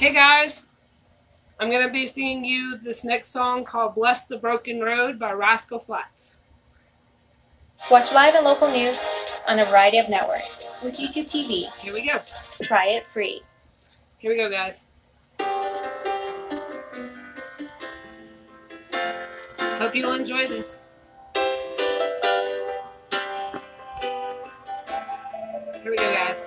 Hey guys, I'm going to be singing you this next song called Bless the Broken Road by Rascal Flats. Watch live and local news on a variety of networks with YouTube TV. Here we go. Try it free. Here we go, guys. Hope you'll enjoy this. Here we go, guys.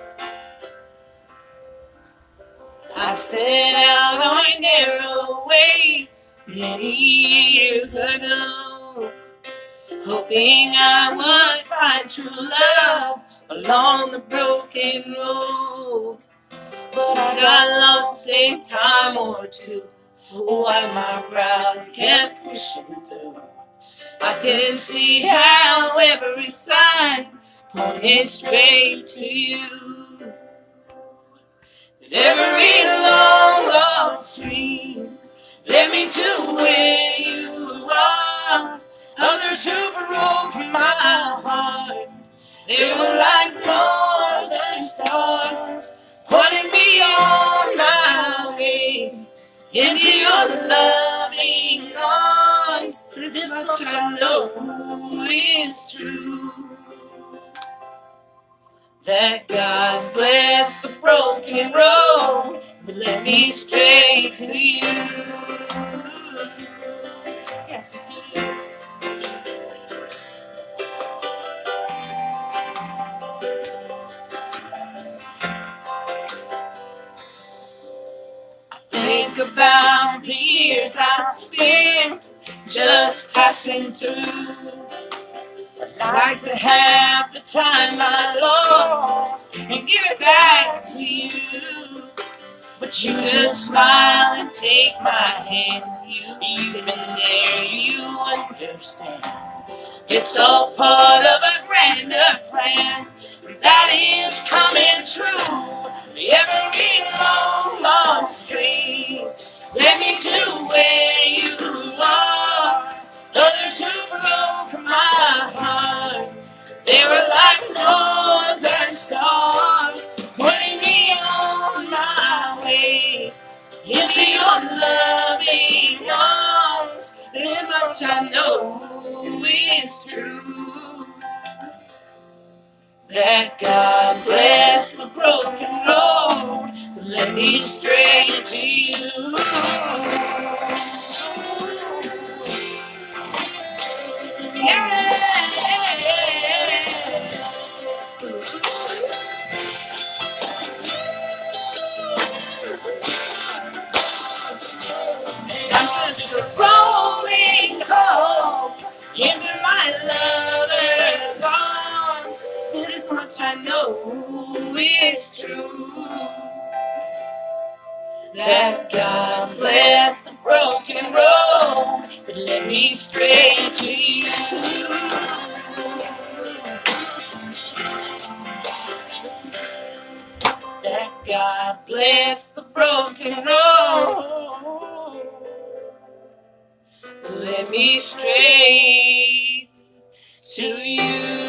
I set out on a narrow way many years ago, hoping I would find true love along the broken road. But I got lost a time or two while my pride kept pushing through. I couldn't see how every sign pointed straight to you. Every long lost dream led me to where you are. Others who broke my heart, they were like northern stars, pointing me on my way into your loving arms. This much I know is true, that God bless the broken road and led me straight to you. Yes. I think about the years I spent just passing through. I'd like to have the time I lost and give it back to you, but you just smile and take my hand. You've been there, you understand. It's all part of a grander plan that is coming true. Every long lost dream led me to where you are. Others who broke my heart, they were like northern stars, pointing me on my way into your loving arms. This much I know is true, that God bless the broken road that led me straight to you. I'm just a rolling home into my lover's arms. This much I know is true, that God bless the broken road that led me straight to you. That God bless the broken road that led me straight to you.